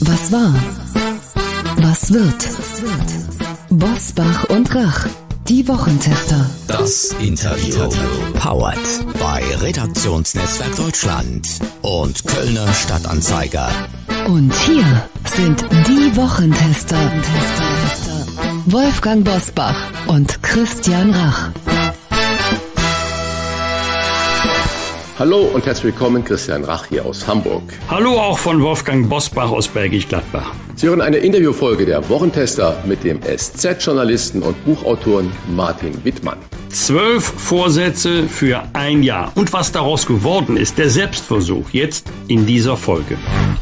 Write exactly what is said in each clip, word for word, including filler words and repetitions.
Was war? Was wird? Bosbach und Rach, die Wochentester. Das Interview. Powered bei Redaktionsnetzwerk Deutschland und Kölner Stadtanzeiger. Und hier sind die Wochentester. Wolfgang Bosbach und Christian Rach. Hallo und herzlich willkommen, Christian Rach hier aus Hamburg. Hallo auch von Wolfgang Bosbach aus Bergisch Gladbach. Sie hören eine Interviewfolge der Wochentester mit dem S Z-Journalisten und Buchautoren Martin Wittmann. Zwölf Vorsätze für ein Jahr. Und was daraus geworden ist, der Selbstversuch, jetzt in dieser Folge.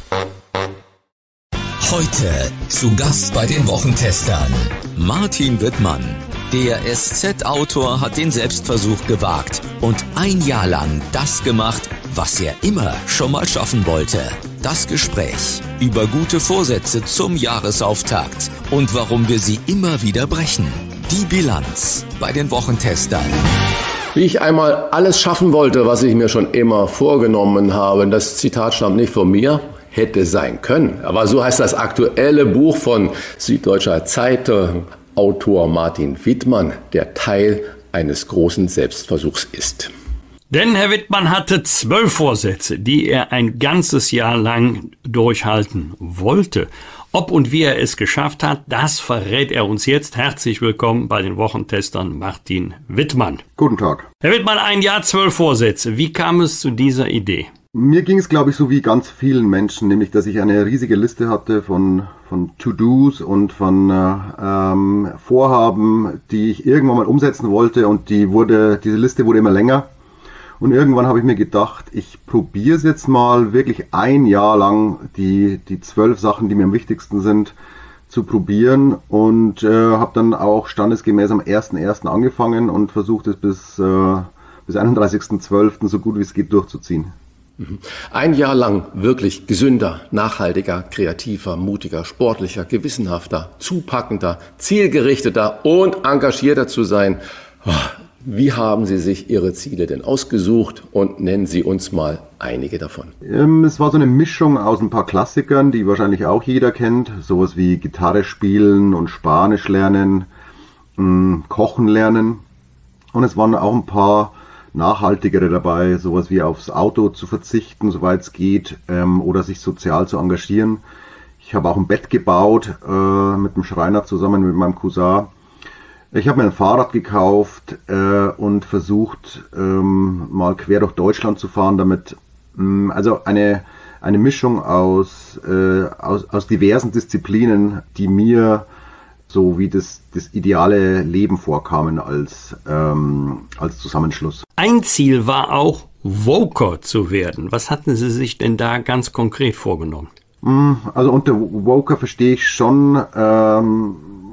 Heute zu Gast bei den Wochentestern Martin Wittmann. Der S Z-Autor hat den Selbstversuch gewagt und ein Jahr lang das gemacht, was er immer schon mal schaffen wollte. Das Gespräch über gute Vorsätze zum Jahresauftakt und warum wir sie immer wieder brechen. Die Bilanz bei den Wochentestern. Wie ich einmal alles schaffen wollte, was ich mir schon immer vorgenommen habe, das Zitat stammt nicht von mir, hätte sein können. Aber so heißt das aktuelle Buch von Süddeutscher Zeitung, Autor Martin Wittmann, der Teil eines großen Selbstversuchs ist. Denn Herr Wittmann hatte zwölf Vorsätze, die er ein ganzes Jahr lang durchhalten wollte. Ob und wie er es geschafft hat, das verrät er uns jetzt. Herzlich willkommen bei den Wochentestern Martin Wittmann. Guten Tag. Herr Wittmann, ein Jahr, zwölf Vorsätze. Wie kam es zu dieser Idee? Mir ging es, glaube ich, so wie ganz vielen Menschen, nämlich, dass ich eine riesige Liste hatte von, von To-Dos und von äh, ähm, Vorhaben, die ich irgendwann mal umsetzen wollte, und die wurde, diese Liste wurde immer länger. Und irgendwann habe ich mir gedacht, ich probiere es jetzt mal wirklich ein Jahr lang, die, die zwölf Sachen, die mir am wichtigsten sind, zu probieren, und äh, habe dann auch standesgemäß am ersten ersten angefangen und versucht es bis, äh, bis einunddreißigsten zwölften so gut wie es geht durchzuziehen. Ein Jahr lang wirklich gesünder, nachhaltiger, kreativer, mutiger, sportlicher, gewissenhafter, zupackender, zielgerichteter und engagierter zu sein. Wie haben Sie sich Ihre Ziele denn ausgesucht, und nennen Sie uns mal einige davon? Ähm, es war so eine Mischung aus ein paar Klassikern, die wahrscheinlich auch jeder kennt. Sowas wie Gitarre spielen und Spanisch lernen, mh, Kochen lernen. Und es waren auch ein paar nachhaltigere dabei, sowas wie aufs Auto zu verzichten, soweit es geht, ähm, oder sich sozial zu engagieren. Ich habe auch ein Bett gebaut, äh, mit dem Schreiner zusammen mit meinem Cousin. Ich habe mir ein Fahrrad gekauft äh, und versucht, ähm, mal quer durch Deutschland zu fahren, damit, mh, also eine, eine Mischung aus, äh, aus, aus diversen Disziplinen, die mir so wie das, das ideale Leben vorkamen als, ähm, als Zusammenschluss. Ein Ziel war auch, Woker zu werden. Was hatten Sie sich denn da ganz konkret vorgenommen? Also unter Woker verstehe ich schon, ähm,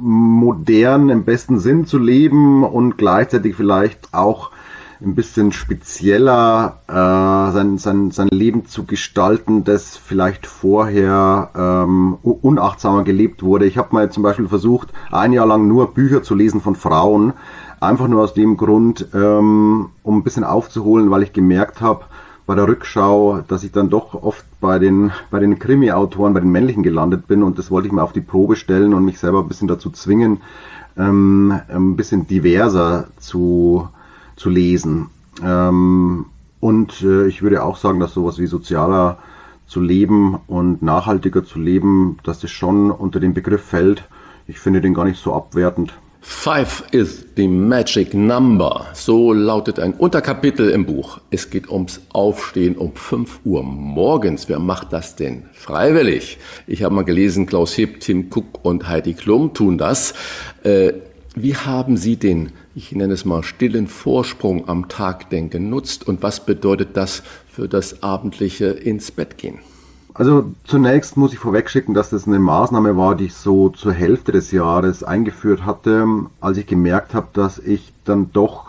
modern im besten Sinn zu leben und gleichzeitig vielleicht auch ein bisschen spezieller äh, sein, sein, sein Leben zu gestalten, das vielleicht vorher ähm, unachtsamer gelebt wurde. Ich habe mal zum Beispiel versucht, ein Jahr lang nur Bücher zu lesen von Frauen, einfach nur aus dem Grund, ähm, um ein bisschen aufzuholen, weil ich gemerkt habe bei der Rückschau, dass ich dann doch oft bei den, bei den Krimi-Autoren, bei den männlichen gelandet bin, und das wollte ich mir auf die Probe stellen und mich selber ein bisschen dazu zwingen, ähm, ein bisschen diverser zu zu lesen. Ähm, und äh, ich würde auch sagen, dass sowas wie sozialer zu leben und nachhaltiger zu leben, dass das schon unter den Begriff fällt. Ich finde den gar nicht so abwertend. Five is the magic number. So lautet ein Unterkapitel im Buch. Es geht ums Aufstehen um fünf Uhr morgens. Wer macht das denn freiwillig? Ich habe mal gelesen, Klaus Hipp, Tim Cook und Heidi Klum tun das. Äh, wie haben Sie den, ich nenne es mal, stillen Vorsprung am Tag denn genutzt, und was bedeutet das für das abendliche ins Bett gehen? Also zunächst muss ich vorwegschicken, dass das eine Maßnahme war, die ich so zur Hälfte des Jahres eingeführt hatte, als ich gemerkt habe, dass ich dann doch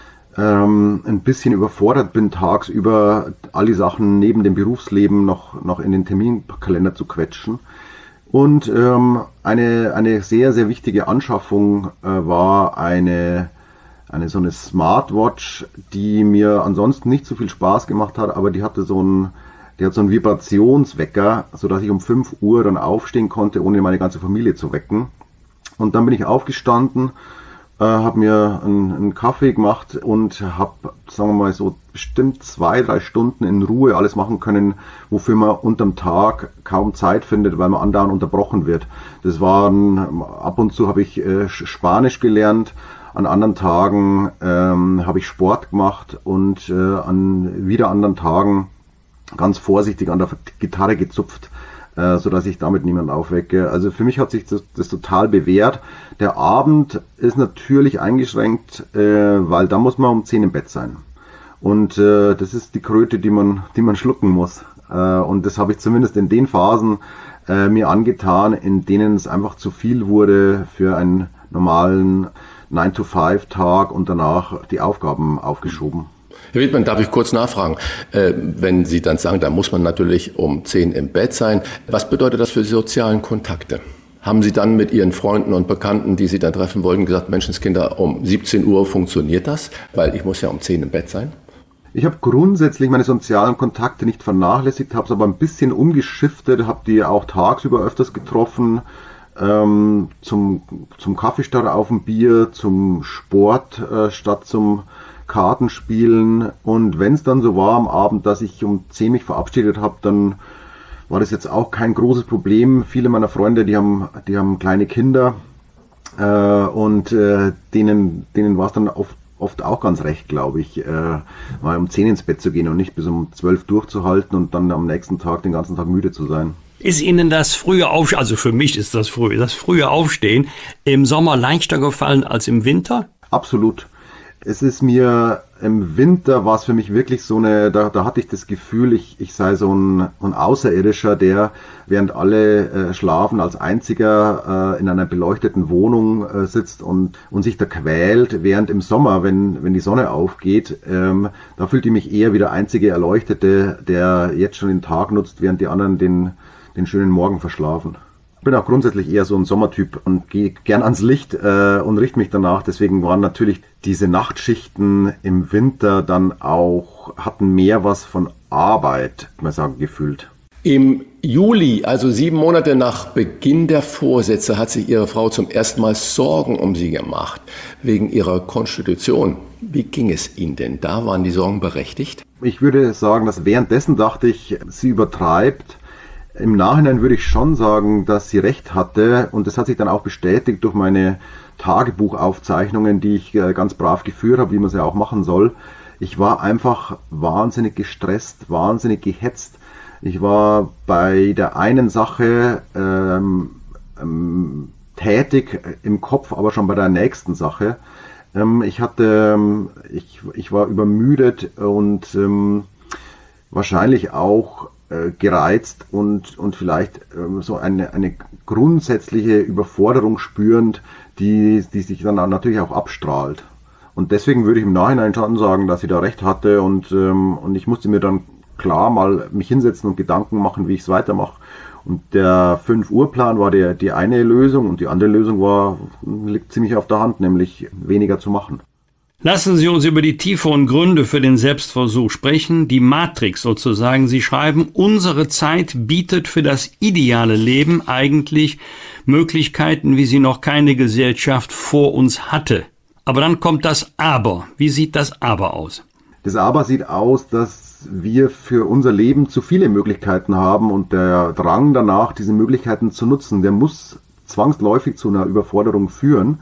ähm, ein bisschen überfordert bin, tagsüber all die Sachen neben dem Berufsleben noch, noch in den Terminkalender zu quetschen. Und ähm, eine, eine sehr, sehr wichtige Anschaffung äh, war eine, eine so eine Smartwatch, die mir ansonsten nicht so viel Spaß gemacht hat, aber die hatte so ein Der hat so einen Vibrationswecker, sodass ich um fünf Uhr dann aufstehen konnte, ohne meine ganze Familie zu wecken. Und dann bin ich aufgestanden, äh, habe mir einen, einen Kaffee gemacht und habe, sagen wir mal, so bestimmt zwei, drei Stunden in Ruhe alles machen können, wofür man unterm Tag kaum Zeit findet, weil man andauernd unterbrochen wird. Das waren, ab und zu habe ich äh, Spanisch gelernt, an anderen Tagen ähm, habe ich Sport gemacht und äh, an wieder anderen Tagen ganz vorsichtig an der Gitarre gezupft, äh, sodass ich damit niemanden aufwecke. Also für mich hat sich das, das total bewährt. Der Abend ist natürlich eingeschränkt, äh, weil da muss man um zehn im Bett sein. Und äh, das ist die Kröte, die man, die man schlucken muss. Äh, und das habe ich zumindest in den Phasen äh, mir angetan, in denen es einfach zu viel wurde für einen normalen nine to five Tag und danach die Aufgaben aufgeschoben. Herr Wittmann, darf ich kurz nachfragen? Äh, wenn Sie dann sagen, da muss man natürlich um zehn im Bett sein, was bedeutet das für die sozialen Kontakte? Haben Sie dann mit Ihren Freunden und Bekannten, die Sie dann treffen wollten, gesagt, Menschenskinder, um siebzehn Uhr funktioniert das? Weil ich muss ja um zehn im Bett sein. Ich habe grundsätzlich meine sozialen Kontakte nicht vernachlässigt, habe es aber ein bisschen umgeschiftet, habe die auch tagsüber öfters getroffen, ähm, zum, zum Kaffee statt auf dem Bier, zum Sport äh, statt zum Kartenspielen. Und wenn es dann so war am Abend, dass ich um zehn mich verabschiedet habe, dann war das jetzt auch kein großes Problem. Viele meiner Freunde, die haben, die haben kleine Kinder äh, und äh, denen, denen war es dann oft, oft auch ganz recht, glaube ich, äh, mal um zehn ins Bett zu gehen und nicht bis um zwölf durchzuhalten und dann am nächsten Tag den ganzen Tag müde zu sein. Ist Ihnen das frühe Aufstehen, also für mich ist das früh, das frühe Aufstehen im Sommer leichter gefallen als im Winter? Absolut. Es ist mir, im Winter war es für mich wirklich so eine, da, da hatte ich das Gefühl, ich, ich sei so ein, ein Außerirdischer, der während alle äh, schlafen als einziger äh, in einer beleuchteten Wohnung äh, sitzt und, und sich da quält, während im Sommer, wenn, wenn die Sonne aufgeht, ähm, da fühlte ich mich eher wie der einzige Erleuchtete, der jetzt schon den Tag nutzt, während die anderen den, den schönen Morgen verschlafen. Ich bin auch grundsätzlich eher so ein Sommertyp und gehe gern ans Licht äh, und richte mich danach. Deswegen waren natürlich diese Nachtschichten im Winter dann auch, hatten mehr was von Arbeit, kann man sagen, gefühlt. Im Juli, also sieben Monate nach Beginn der Vorsätze, hat sich Ihre Frau zum ersten Mal Sorgen um Sie gemacht, wegen Ihrer Konstitution. Wie ging es Ihnen denn da? Waren die Sorgen berechtigt? Ich würde sagen, dass währenddessen dachte ich, sie übertreibt. Im Nachhinein würde ich schon sagen, dass sie recht hatte und das hat sich dann auch bestätigt durch meine Tagebuchaufzeichnungen, die ich ganz brav geführt habe, wie man sie auch machen soll. Ich war einfach wahnsinnig gestresst, wahnsinnig gehetzt. Ich war bei der einen Sache ähm, ähm, tätig im Kopf, aber schon bei der nächsten Sache. Ähm, ich hatte, ich, ich war übermüdet und ähm, wahrscheinlich auch gereizt und, und vielleicht ähm, so eine, eine grundsätzliche Überforderung spürend, die, die sich dann natürlich auch abstrahlt. Und deswegen würde ich im Nachhinein schon sagen, dass sie da recht hatte und, ähm, und ich musste mir dann klar mal mich hinsetzen und Gedanken machen, wie ich es weitermache. Und der fünf Uhr Plan war der, die eine Lösung und die andere Lösung war, liegt ziemlich auf der Hand, nämlich weniger zu machen. Lassen Sie uns über die tieferen Gründe für den Selbstversuch sprechen, die Matrix sozusagen. Sie schreiben, unsere Zeit bietet für das ideale Leben eigentlich Möglichkeiten, wie sie noch keine Gesellschaft vor uns hatte. Aber dann kommt das Aber. Wie sieht das Aber aus? Das Aber sieht aus, dass wir für unser Leben zu viele Möglichkeiten haben und der Drang danach, diese Möglichkeiten zu nutzen, der muss zwangsläufig zu einer Überforderung führen,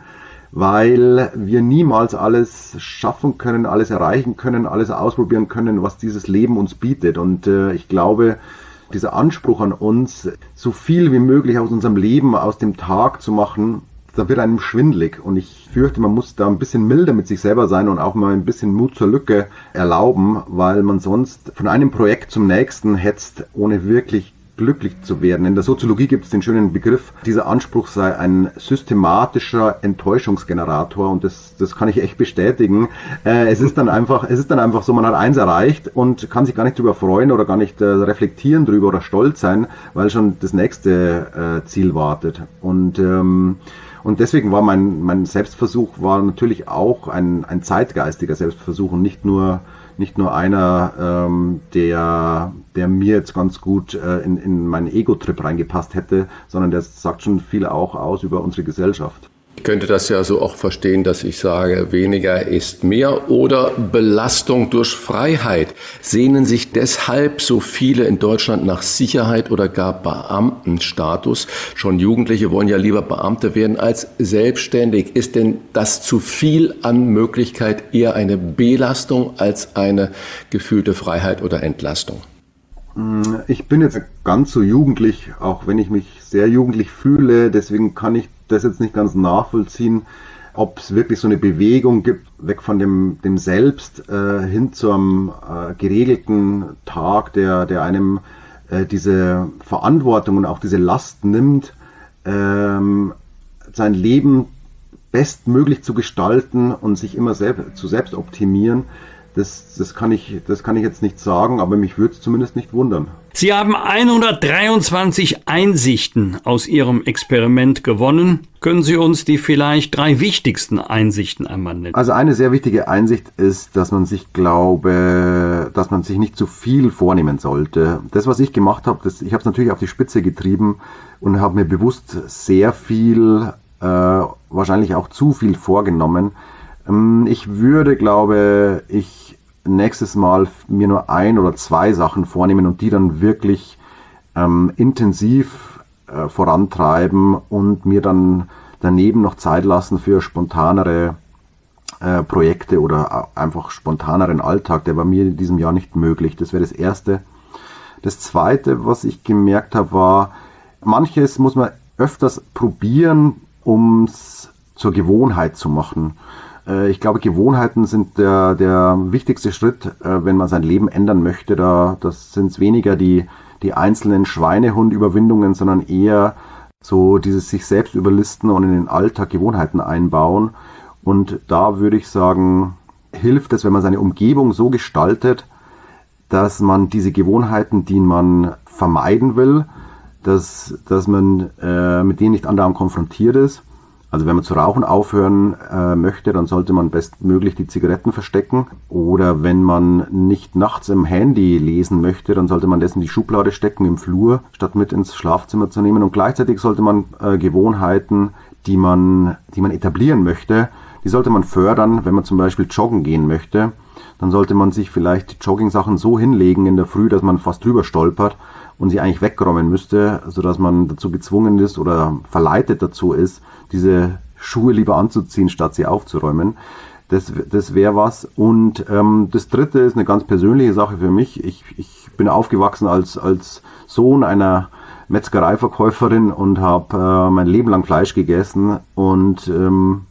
weil wir niemals alles schaffen können, alles erreichen können, alles ausprobieren können, was dieses Leben uns bietet. Und äh, ich glaube, dieser Anspruch an uns, so viel wie möglich aus unserem Leben, aus dem Tag zu machen, da wird einem schwindelig. Und ich fürchte, man muss da ein bisschen milder mit sich selber sein und auch mal ein bisschen Mut zur Lücke erlauben, weil man sonst von einem Projekt zum nächsten hetzt, ohne wirklich glücklich zu werden. In der Soziologie gibt es den schönen Begriff, dieser Anspruch sei ein systematischer Enttäuschungsgenerator und das, das kann ich echt bestätigen. Äh, es ist dann einfach, es ist dann einfach so, man hat eins erreicht und kann sich gar nicht drüber freuen oder gar nicht äh, reflektieren drüber oder stolz sein, weil schon das nächste äh, Ziel wartet. Und ähm, Und deswegen war mein, mein Selbstversuch war natürlich auch ein, ein zeitgeistiger Selbstversuch und nicht nur, nicht nur einer, ähm, der, der mir jetzt ganz gut äh, in, in meinen Ego-Trip reingepasst hätte, sondern der sagt schon viel auch aus über unsere Gesellschaft. Ich könnte das ja so auch verstehen, dass ich sage, weniger ist mehr oder Belastung durch Freiheit. Sehnen sich deshalb so viele in Deutschland nach Sicherheit oder gar Beamtenstatus? Schon Jugendliche wollen ja lieber Beamte werden als selbstständig. Ist denn das zu viel an Möglichkeit eher eine Belastung als eine gefühlte Freiheit oder Entlastung? Ich bin jetzt ganz so jugendlich, auch wenn ich mich sehr jugendlich fühle, deswegen kann ich das jetzt nicht ganz nachvollziehen, ob es wirklich so eine Bewegung gibt, weg von dem, dem Selbst äh, hin zu einem äh, geregelten Tag, der, der einem äh, diese Verantwortung und auch diese Last nimmt, ähm, sein Leben bestmöglich zu gestalten und sich immer selbst, zu selbst optimieren. Das, das, kann ich, das kann ich jetzt nicht sagen, aber mich würde es zumindest nicht wundern. Sie haben hundertdreiundzwanzig Einsichten aus Ihrem Experiment gewonnen. Können Sie uns die vielleicht drei wichtigsten Einsichten einmal nennen? Also eine sehr wichtige Einsicht ist, dass man sich glaube, dass man sich nicht zu viel vornehmen sollte. Das, was ich gemacht habe, das, ich habe es natürlich auf die Spitze getrieben und habe mir bewusst sehr viel, äh, wahrscheinlich auch zu viel vorgenommen. Ähm, ich würde, glaube ich, nächstes Mal mir nur ein oder zwei Sachen vornehmen und die dann wirklich ähm, intensiv äh, vorantreiben und mir dann daneben noch Zeit lassen für spontanere äh, Projekte oder einfach spontaneren Alltag. Der war mir in diesem Jahr nicht möglich. Das wäre das Erste. Das Zweite, was ich gemerkt habe, war, manches muss man öfters probieren, um es zur Gewohnheit zu machen. Ich glaube, Gewohnheiten sind der, der wichtigste Schritt, wenn man sein Leben ändern möchte. Da, das sind weniger die, die einzelnen Schweinehund-Überwindungen, sondern eher so dieses sich selbst überlisten und in den Alltag Gewohnheiten einbauen. Und da würde ich sagen, hilft es, wenn man seine Umgebung so gestaltet, dass man diese Gewohnheiten, die man vermeiden will, dass, dass man äh, mit denen nicht andauernd konfrontiert ist. Also wenn man zu rauchen aufhören äh, möchte, dann sollte man bestmöglich die Zigaretten verstecken. Oder wenn man nicht nachts im Handy lesen möchte, dann sollte man das in die Schublade stecken im Flur, statt mit ins Schlafzimmer zu nehmen. Und gleichzeitig sollte man äh, Gewohnheiten, die man, die man etablieren möchte, die sollte man fördern. Wenn man zum Beispiel joggen gehen möchte, dann sollte man sich vielleicht die Jogging-Sachen so hinlegen in der Früh, dass man fast drüber stolpert und sie eigentlich wegräumen müsste, sodass man dazu gezwungen ist oder verleitet dazu ist, diese Schuhe lieber anzuziehen, statt sie aufzuräumen. Das, das wäre was. Und ähm, das Dritte ist eine ganz persönliche Sache für mich. Ich, ich bin aufgewachsen als, als Sohn einer Metzgereiverkäuferin und habe äh, mein Leben lang Fleisch gegessen und ähm,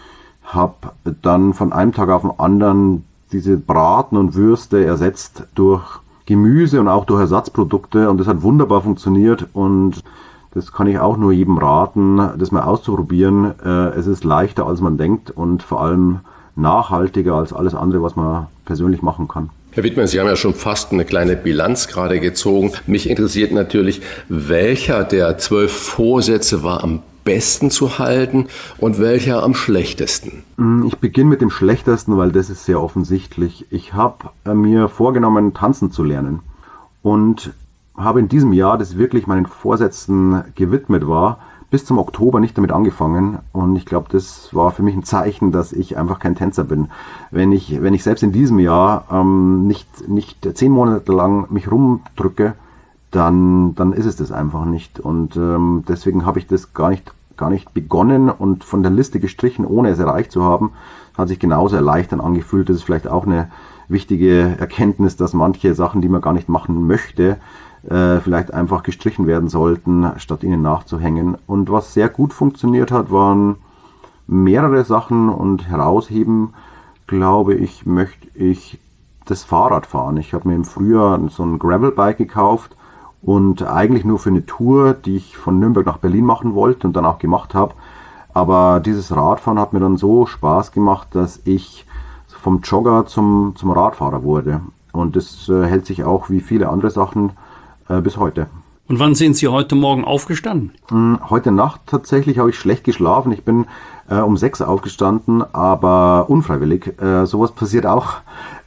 habe dann von einem Tag auf den anderen diese Braten und Würste ersetzt durch Gemüse und auch durch Ersatzprodukte, und das hat wunderbar funktioniert, und das kann ich auch nur jedem raten, das mal auszuprobieren. Es ist leichter, als man denkt, und vor allem nachhaltiger als alles andere, was man persönlich machen kann. Herr Wittmann, Sie haben ja schon fast eine kleine Bilanz gerade gezogen. Mich interessiert natürlich, welcher der zwölf Vorsätze war am besten zu halten und welcher am schlechtesten? Ich beginne mit dem schlechtesten, weil das ist sehr offensichtlich. Ich habe mir vorgenommen, tanzen zu lernen, und habe in diesem Jahr, das wirklich meinen Vorsätzen gewidmet war, bis zum Oktober nicht damit angefangen, und ich glaube, das war für mich ein Zeichen, dass ich einfach kein Tänzer bin. Wenn ich, wenn ich selbst in diesem Jahr ähm, nicht, nicht zehn Monate lang mich rumdrücke, dann, dann ist es das einfach nicht, und ähm, deswegen habe ich das gar nicht, gar nicht begonnen und von der Liste gestrichen, ohne es erreicht zu haben. Hat sich genauso erleichternd angefühlt. Das ist vielleicht auch eine wichtige Erkenntnis, dass manche Sachen, die man gar nicht machen möchte, äh, vielleicht einfach gestrichen werden sollten, statt ihnen nachzuhängen. Und was sehr gut funktioniert hat, waren mehrere Sachen, und herausheben, glaube ich, möchte ich das Fahrradfahren. Ich habe mir im Frühjahr so ein Gravelbike gekauft, und eigentlich nur für eine Tour, die ich von Nürnberg nach Berlin machen wollte und dann auch gemacht habe. Aber dieses Radfahren hat mir dann so Spaß gemacht, dass ich vom Jogger zum, zum Radfahrer wurde. Und das äh, hält sich auch wie viele andere Sachen äh, bis heute. Und wann sind Sie heute Morgen aufgestanden? Heute Nacht tatsächlich habe ich schlecht geschlafen. Ich bin äh, um sechs aufgestanden, aber unfreiwillig. Äh, sowas passiert auch.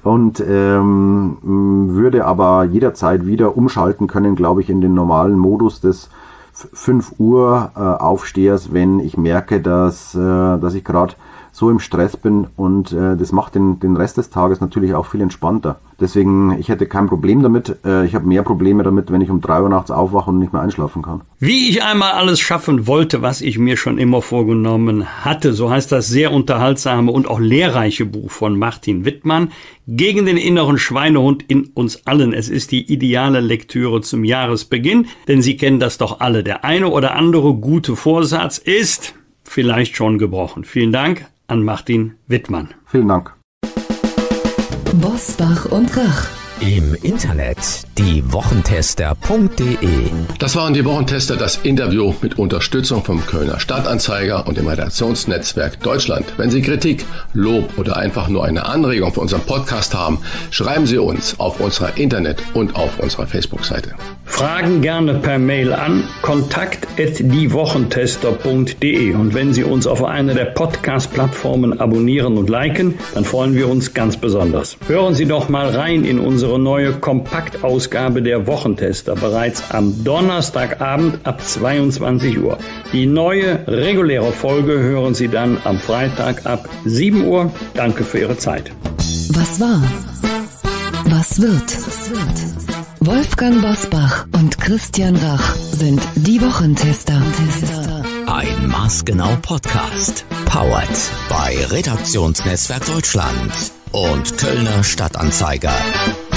und ähm, würde aber jederzeit wieder umschalten können, glaube ich, in den normalen Modus des fünf Uhr äh, Aufstehers, wenn ich merke, dass, äh, dass ich gerade so im Stress bin, und äh, das macht den, den Rest des Tages natürlich auch viel entspannter. Deswegen, ich hätte kein Problem damit. Äh, ich habe mehr Probleme damit, wenn ich um drei Uhr nachts aufwache und nicht mehr einschlafen kann. Wie ich einmal alles schaffen wollte, was ich mir schon immer vorgenommen hatte, so heißt das sehr unterhaltsame und auch lehrreiche Buch von Martin Wittmann. Gegen den inneren Schweinehund in uns allen. Es ist die ideale Lektüre zum Jahresbeginn, denn Sie kennen das doch alle. Der eine oder andere gute Vorsatz ist vielleicht schon gebrochen. Vielen Dank an Martin Wittmann. Vielen Dank. Bosbach und Rach. Im Internet die Wochentester punkt de. Das waren die Wochentester, das Interview mit Unterstützung vom Kölner Stadtanzeiger und dem Redaktionsnetzwerk Deutschland. Wenn Sie Kritik, Lob oder einfach nur eine Anregung für unseren Podcast haben, schreiben Sie uns auf unserer Internet- und auf unserer Facebook-Seite. Fragen gerne per Mail an kontakt at die wochentester punkt de. Und wenn Sie uns auf einer der Podcast-Plattformen abonnieren und liken, dann freuen wir uns ganz besonders. Hören Sie doch mal rein in unsere neue Kompaktausgabe der Wochentester, bereits am Donnerstagabend ab zweiundzwanzig Uhr. Die neue reguläre Folge hören Sie dann am Freitag ab sieben Uhr. Danke für Ihre Zeit. Was war? Was wird? Wolfgang Bosbach und Christian Rach sind die Wochentester. Ein Maßgenau Podcast. Powered bei Redaktionsnetzwerk Deutschland und Kölner Stadtanzeiger.